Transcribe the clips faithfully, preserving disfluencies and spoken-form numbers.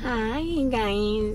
Hi guys.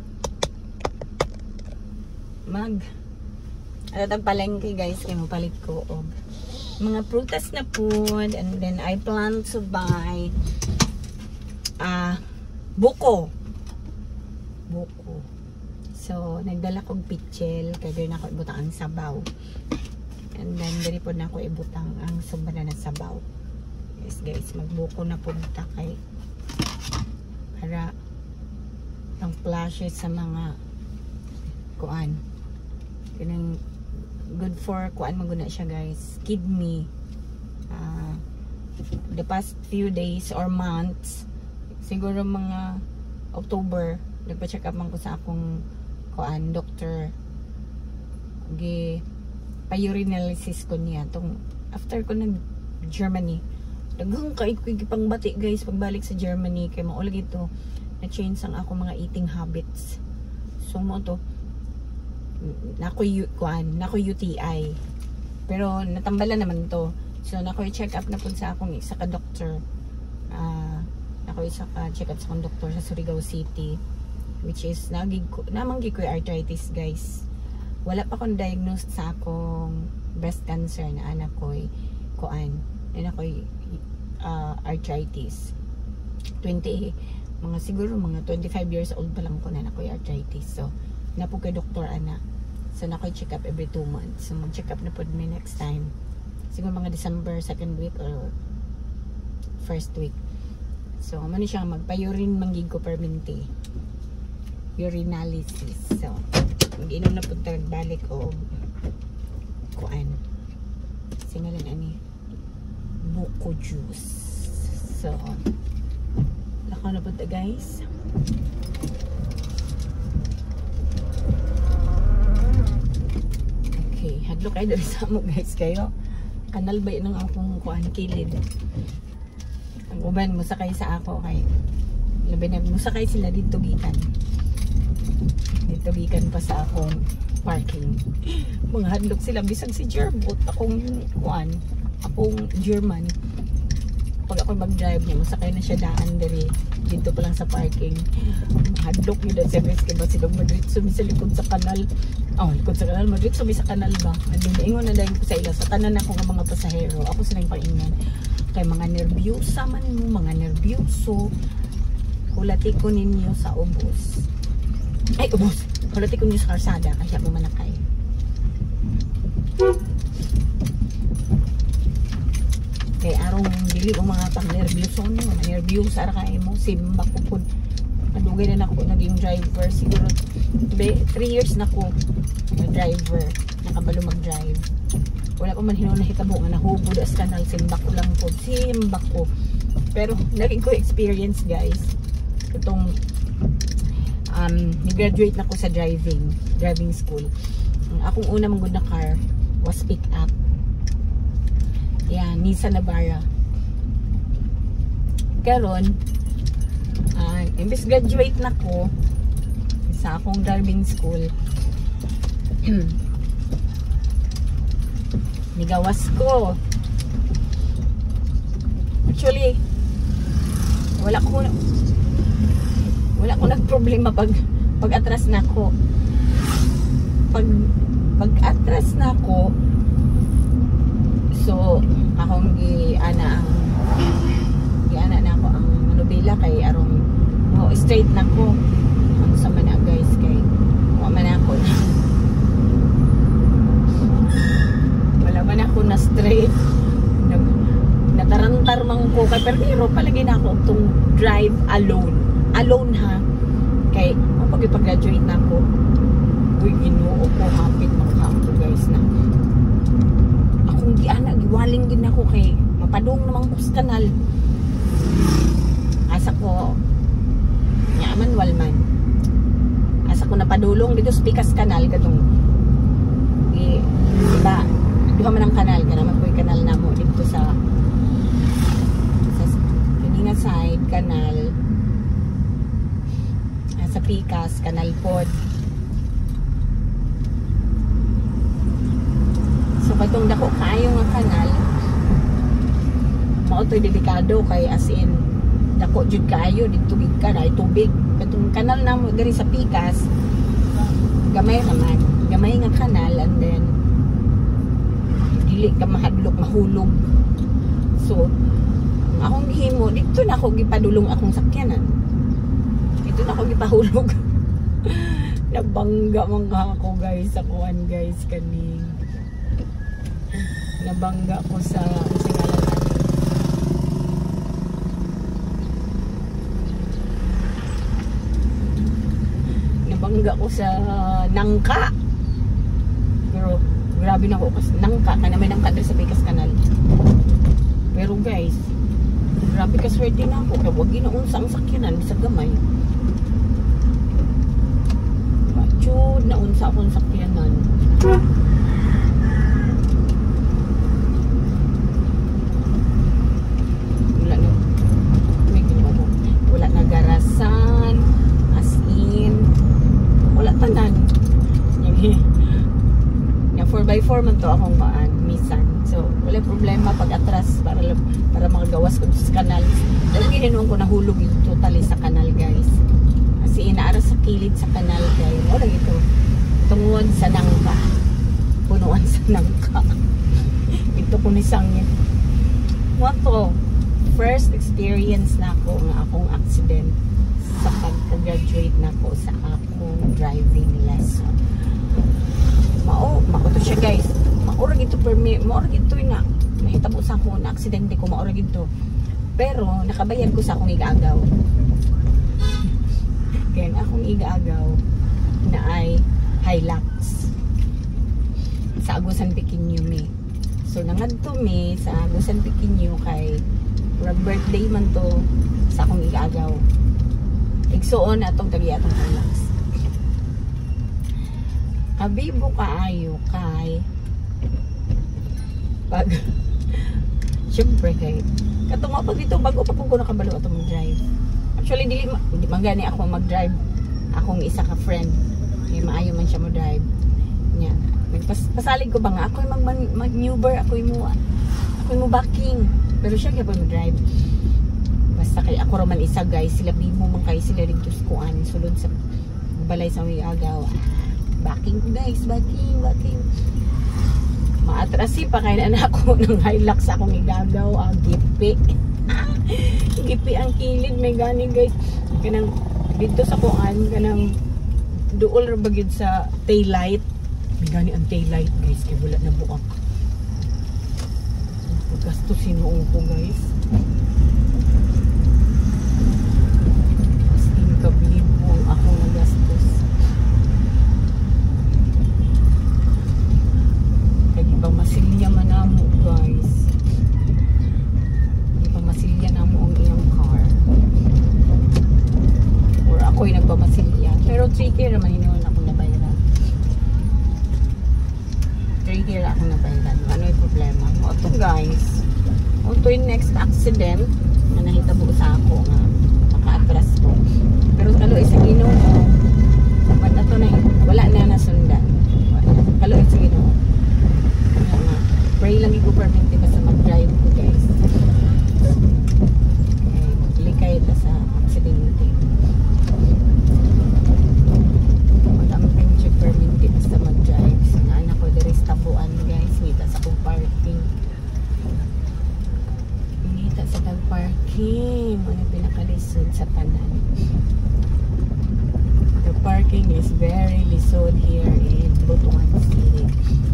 Mag Alatag palengke guys kay mapalit ko og mga prutas na food, and then I plan to buy ah uh, buko. Buko. So nagdala kog pichel kay diri na ko ibutang ang sabaw. And then diri pod na ko ibutang ang sobra na sabaw. Yes guys, magbuko na pud ta kay para ang flashes sa mga kuan. Kanang good for kuan maguna siya guys, kidney. Uh, the past few days or months, siguro mga October, nagpa-check up man ko sa akong kuan doctor. Gi pa-urinalysis ko niya tong after ko nag Germany. Daghang kay ko gipangbati guys pagbalik sa Germany kay mao lagi to na change ang ako mga eating habits. So mo to nako kuan nako U T I, pero natambalan naman to. So nako i-check up na pud sa akong isa ka doctor. Uh, nako isa ka check up sa akong doctor sa Surigao City, which is nagig namang gi ko arthritis guys. Wala pa akong diagnosed sa akong breast cancer na anak ko kuan na ako uh, arthritis. twenty mga siguro mga twenty-five years old pa lang ko na ako arthritis. So napo kay doktor ana. So na ko check up every two months. So mag-check up na pod me next time. Siguro mga December second week or first week. So amo ni siya magpa-urine manggig ko permanente. Urinalysis. So mag-inom na pod tag balik o kuan. Singalan ani buko juice. So lakaw na po ito guys. Okay, hadlo kayo dali sa mo guys kayo. Kanal ba yun ang akong kuhan kilid. Ang uban mo sakay sa ako kay labi na mo sakay sila dito gikan. Dito gikan pa sa akong parking. Mga hadlok sila bisag si Jerbot akong kuhan. Akong German. Pag ako mag-drive niya, masakay na siya daan diri dito pa lang sa parking. Hadlok niyo dahil sa risk ba silang Madrid sumi sa likod sa kanal. Oh, likod sa kanal, Madrid sumi sa kanal ba? Andun ingon na dahil ko sa ila sa tanan ako nga mga pasahero. Ako silang paingan. Kay mga nervyosa man mo, mga nervyoso. Hulati ko ninyo sa ubos. Ay, ubos. Hulati ko ninyo sa karsada kasi ako manakay. Kay arong dili o mga pang nervyoso no, mga nervyoso ara kay mo simba ko pud. Adugay na nako naging driver siguro three years na ko na driver, nakabalo mag-drive. Wala ko man hinuon na hitabo nga nahubod as kanal, simba ko lang pud, simba ko. Pero naging ko experience guys. Itong um ni-graduate na ko sa driving, driving school. Ang akong una manggod na car was pick up. Yan, Nissan Navara. Karon, uh, imbes graduate na ko sa akong driving school, nigawas ko. Actually, wala ko wala ko nagproblema pag pag atras na ko. Pag pag atras na ko, so akong giana ang giana na ako ang manubila kay arong mo oh, straight na ko ang sama na guys kay wa man ako wala man ako na straight nag natarantar man ko kay pero palagi na ako tong drive alone alone ha kay oh, pag ipag-graduate na ako uy Ginoo ko hapit makakamo guys na akong giana giwaling gid nako kay mapadung namang kus kanal asa ko nya manual man asa ko napadulong dito sa Pikas kanal katong i diba duha man ang kanal kana man koy kanal namo dito sa sa kininga side kanal sa Pikas kanal pod. So katong dako kaayo nga kanal mao toy delikado kay as in dako jud kaayo dito gid ka na tubig. Katong kanal namo diri sa Pikas, gamay naman, gamay nga kanal, and then dili ka mahadlok mahulog. So ang akong gihimo dito na ako gipadulong akong sakyanan. Dito na ako gipahulog. Nabangga man ka ako guys sa kuan guys kani. Nabangga ko sa Nabangga ko sa nangka. Pero grabe na ako kasi nangka kana may nangka diri sa Pikas Kanal. Pero guys, grabe ka swerte na ako kaya wag ginaunsa ang sakyanan sa gamay. Chud na unsa akong sakyanan. Wala na may ginawa mo. Wala na garasan, as in wala tanan. Yung four by four man to akong maan, misan. So wala problema pag atras para para makagawas ko sa kanal. Dahil gininuon ko nahulog yung totally sa kanal guys. Kasi inaara sa kilid sa kanal guys. Wala ito. Tungod sa nangka. Punuan sa nangka. Ito ko ni sangit. What to? First experience na ako ng akong accident sa pag-graduate na ako sa akong driving lesson. Mao, mao to siya guys. Maurag ito permit, maurag ito na mahitabo sa ako na aksidente ko, maurag ito. Pero nakabayad ko sa akong igagaw. Kaya akong igagaw na ay Hilux sa Agusan Pequeño me. So nangadto me sa Agusan Pequeño kay birthday man to sa akong igagaw. Igsuon atong tagiya atong Hilux. Kabibo kaayo kay pag syempre kay katong pag dito bago pa pug ko nakabalo atong drive. Actually dili di man gani ako mag-drive. Akong isa ka friend kay maayo man siya mo drive. Nya, pas pasalig ko ba nga ako mag mag-maneuver, ako mo ako mo backing. Pero siya kay mo drive. Basta kay ako ra man isa guys, sila bimo man kay sila dito sa kuan sulod sa balay sa Miagaw. Backing guys, backing, backing. Maatrasi pa kay na ako ng Hilux akong igagaw, ang gipi. Gipi ang kilid may gani guys. Kanang dito sa kuan kanang duol ra bagid sa tail light. May gani ang tail light guys kay wala na buak. Gasto sinuong ko guys. As in kablibo ako nagastos. Pamasilya man namo guys. Pamasilya namo ang iyang car. Or ako'y nagpamasilya. Pero three K naman yun ako nabayaran. three K ako nabayaran. Ano yung problema? O ito guys. O ito yung next accident na nahitabo sa ako nga maka-atras ko. Pero kalo isa Ginoo ba't na ito na wala na nasundan. Kalo isa Ginoo. Pray lang yung permit ba sa mag-drive ko guys. Okay, likay ito sa aksidente. Mag-amping check permit ba sa mag-drive. So naanak ko dari sa tabuan guys. Ngita sa kong parking. Ngita sa tag-parking. Ano pinakalisod sa tanan. The parking is very lisod here in Butuan City.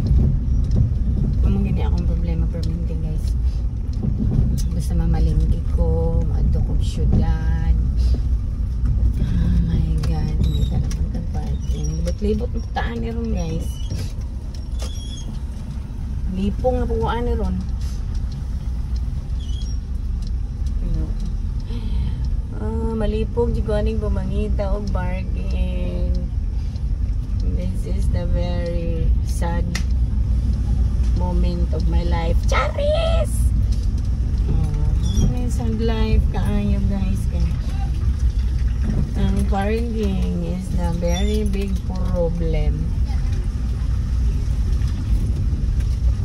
Kung gini akong problema permanente guys. Basta mamalingki ko, maadto ko syudad. Oh my god, hindi ka na pagkaparking. Libot-libot ng taan ni ron guys. Lipong na pukuan ni ron. Ah, malipog di ko aning bumangita o bargain. This is the very sad moment of my life. Charis! Oh, may sad life kaayo guys. Ang parking is the very big problem.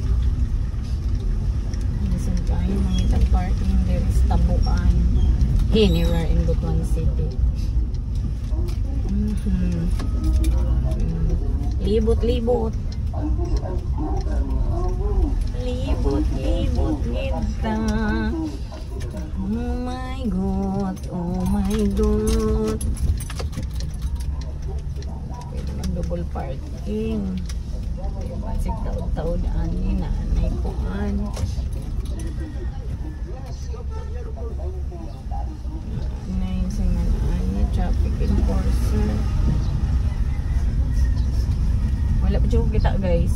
Isang kayo mangitang parking there is tabuan. Anywhere in Butuan City. Mm-hmm. Libot-libot. Libot-libot kita. Oh my God. Oh my God. Pwede mag-double parking. Basig taod-taod ani na anay kuan. Anay singan ani traffic enforcer. Wala pa siya kita guys.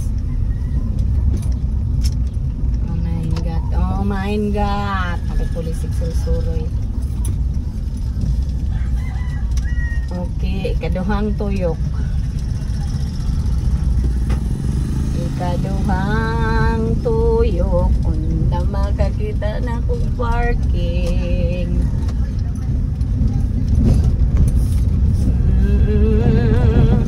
Oh my God. Oh my God. Bakit pulisik susuroy. Okay. Ikaduhang tuyok. Ikaduhang tuyok. Unda makakita na kong parking. Mm-hmm.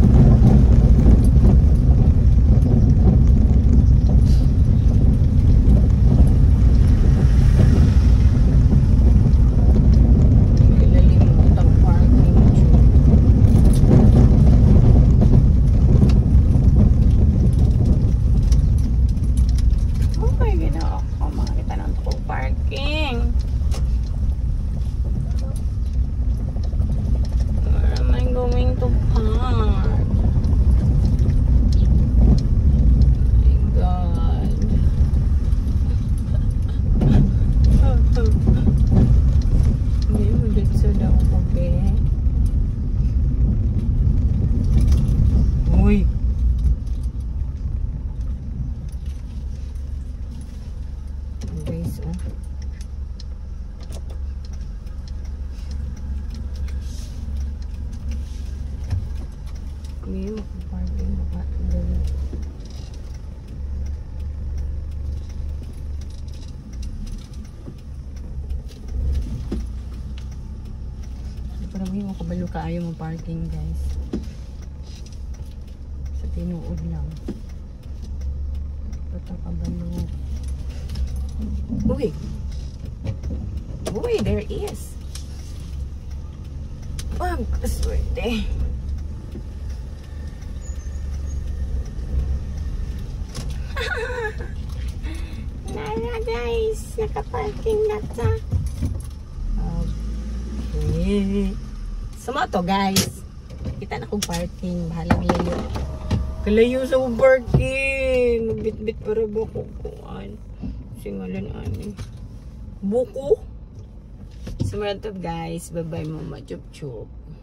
Parang ako balo kaayo mo parking guys. Sa tinuod lang. Patakabalo. Uy! Uy, there is. Wag, kaswerte. Nara guys, nakaparking na ta. Okay. Sama to guys. Kita na kong parking. Bahalang layo. Kalayo sa parking. Magbit-bit para ba kukuan. Singalan ani. Buko. Sumaran to guys. Bye bye mama. Chup chup.